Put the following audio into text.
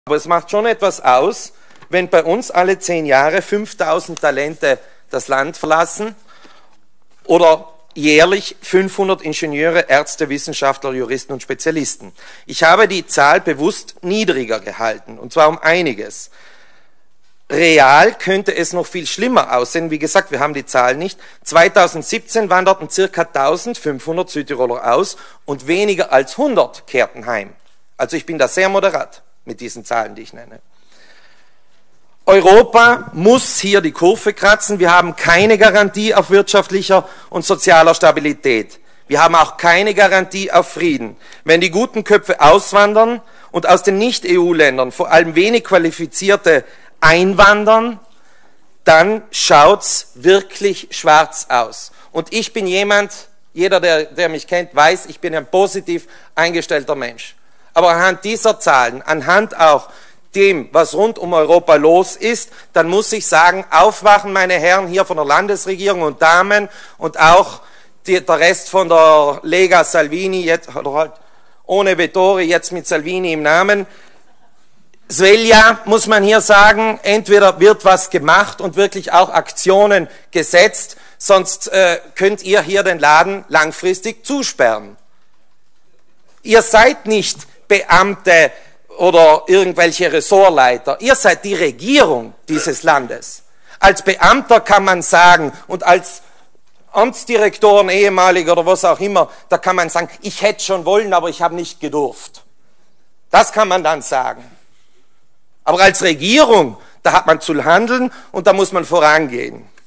Aber es macht schon etwas aus, wenn bei uns alle 10 Jahre 5000 Talente das Land verlassen oder jährlich 500 Ingenieure, Ärzte, Wissenschaftler, Juristen und Spezialisten. Ich habe die Zahl bewusst niedriger gehalten, und zwar um einiges. Real könnte es noch viel schlimmer aussehen. Wie gesagt, wir haben die Zahl nicht. 2017 wanderten ca. 1500 Südtiroler aus und weniger als 100 kehrten heim. Also ich bin da sehr moderat mit diesen Zahlen, die ich nenne. Europa muss hier die Kurve kratzen. Wir haben keine Garantie auf wirtschaftlicher und sozialer Stabilität. Wir haben auch keine Garantie auf Frieden. Wenn die guten Köpfe auswandern und aus den Nicht-EU-Ländern vor allem wenig Qualifizierte einwandern, dann schaut's wirklich schwarz aus. Und ich bin jemand, jeder, der mich kennt, weiß, ich bin ein positiv eingestellter Mensch. Aber anhand dieser Zahlen, anhand auch dem, was rund um Europa los ist, dann muss ich sagen, aufwachen, meine Herren hier von der Landesregierung und Damen und auch der Rest von der Lega Salvini, jetzt, oder halt ohne Vettori, jetzt mit Salvini im Namen. Svelja, muss man hier sagen, entweder wird was gemacht und wirklich auch Aktionen gesetzt, sonst könnt ihr hier den Laden langfristig zusperren. Ihr seid nicht Beamte oder irgendwelche Ressortleiter, ihr seid die Regierung dieses Landes. Als Beamter kann man sagen und als Amtsdirektoren, ehemaliger oder was auch immer, da kann man sagen, ich hätte schon wollen, aber ich habe nicht gedurft. Das kann man dann sagen. Aber als Regierung, da hat man zu handeln und da muss man vorangehen.